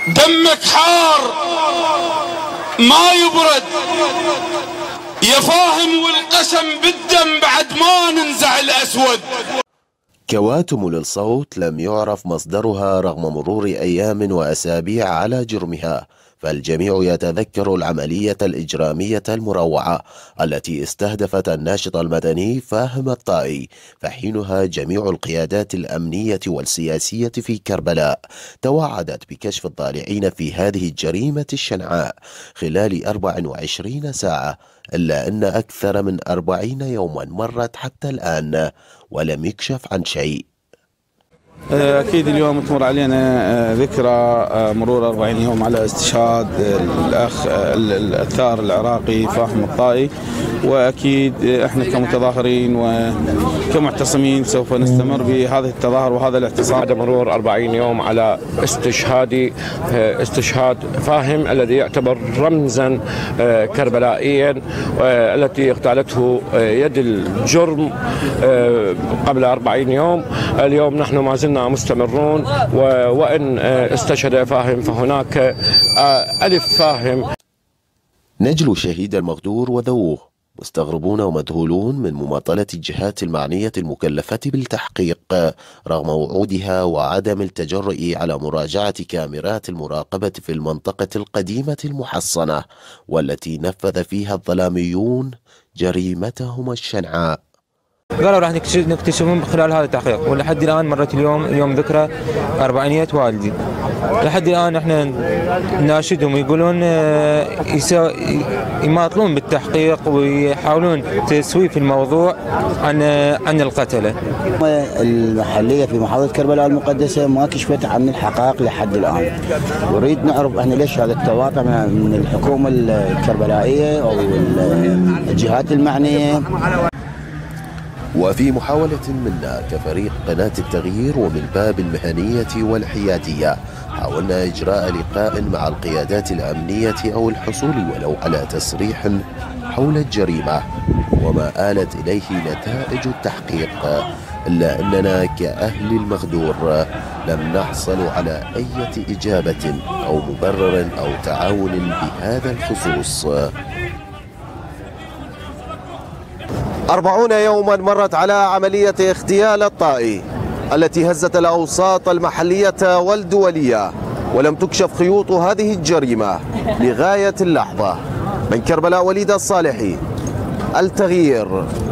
دمك حار ما يبرد يا فاهم، والقسم بالدم بعد ما ننزع الأسود. كواتم للصوت لم يعرف مصدرها رغم مرور أيام وأسابيع على جرمها، فالجميع يتذكر العملية الإجرامية المروعة التي استهدفت الناشط المدني فاهم الطائي، فحينها جميع القيادات الأمنية والسياسية في كربلاء توعدت بكشف الضالعين في هذه الجريمة الشنعاء خلال 24 ساعة، إلا أن أكثر من 40 يوما مرت حتى الآن ولم يكشف عن شيء. أكيد اليوم تمر علينا ذكرى مرور 40 يوم على استشهاد الأخ الثار العراقي فاهم الطائي، وأكيد إحنا كمتظاهرين وكمعتصمين سوف نستمر بهذا التظاهر وهذا الاعتصام. بعد مرور 40 يوم على استشهاد فاهم الذي يعتبر رمزا كربلائيا التي اغتالته يد الجرم قبل 40 يوم، اليوم نحن ما زلنا مستمرون، وإن استشهد فاهم فهناك 1000 فاهم. نجل شهيد المغدور وذووه مستغربون ومذهولون من مماطلة الجهات المعنية المكلفة بالتحقيق رغم وعودها وعدم التجرؤ على مراجعة كاميرات المراقبة في المنطقة القديمة المحصنة والتي نفذ فيها الظلاميون جريمتهم الشنعاء. قالوا راح نكتشفون من خلال هذا التحقيق، ولحد الان مرت اليوم ذكرى 400 والدي. لحد الان احنا نناشدهم يقولون يماطلون بالتحقيق ويحاولون تسويف الموضوع عن القتله. المحليه في محافظه كربلاء المقدسه ما كشفت عن الحقائق لحد الان، ونريد نعرف احنا ليش هذا التواطؤ من الحكومه الكربلائيه او الجهات المعنيه. وفي محاولة منا كفريق قناة التغيير ومن باب المهنية والحيادية حاولنا إجراء لقاء مع القيادات الأمنية أو الحصول ولو على تصريح حول الجريمة وما آلت إليه نتائج التحقيق، إلا أننا كأهل المغدور لم نحصل على أي إجابة أو مبرر أو تعاون بهذا الخصوص. 40 يوما مرت على عملية اغتيال الطائي التي هزت الأوساط المحلية والدولية ولم تكشف خيوط هذه الجريمة لغاية اللحظة. من كربلاء وليد الصالحي، التغيير.